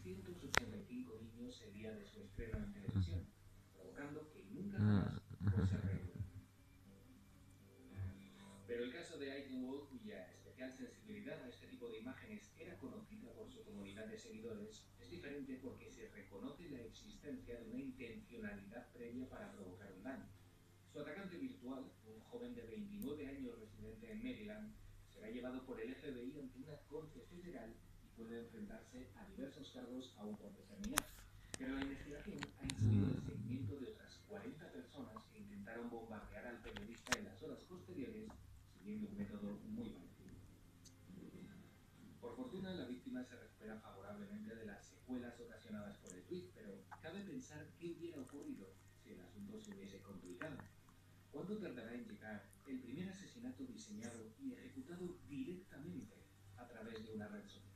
385 niños el día de su estreno en televisión, provocando que nunca jamás fuese reunido. Pero el caso de Aiken Wall, cuya especial sensibilidad a este tipo de imágenes era conocida por su comunidad de seguidores, es diferente porque se reconoce la existencia de una intencionalidad previa para provocar un daño. Su atacante virtual, un joven de 29 años residente en Maryland, será llevado por el FBI ante una corte federal y puede enfrentarse a diversos cargos aún por determinar. Pero la investigación ha incluido el seguimiento de otras 40 personas que intentaron bombardear al periodista en las horas posteriores, siguiendo un método muy parecido. Por fortuna, la víctima se recupera favorablemente de las secuelas ocasionadas por el tuit, pero cabe pensar qué hubiera ocurrido si el asunto se hubiese complicado. ¿Cuánto tardará en llegar el primer asesinato diseñado y ejecutado directamente a través de una red social?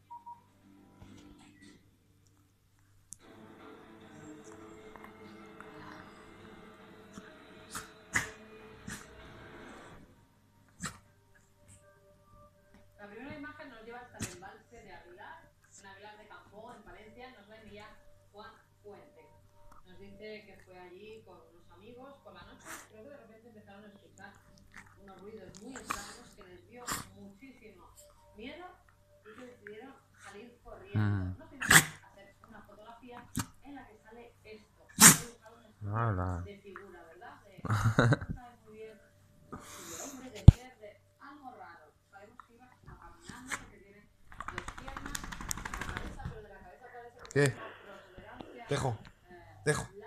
La primera imagen nos lleva hasta el embalse de Aguilar, en Aguilar de Campo, en Palencia. Nos la envía Juan Fuente. Nos dice que fue allí con unos amigos por la noche, creo que de repente empezaron a escuchar unos ruidos muy extraños que les dio muchísimo miedo y que decidieron salir corriendo. No sin hacer una fotografía en la que sale esto. Una de figura, ¿verdad? No sabes muy bien si de hombre, de mujer, de algo raro. Sabemos que iba como caminando, que tiene dos piernas, una cabeza, pero de la cabeza parece que ¿Qué? tiene una protuberancia. Dejo.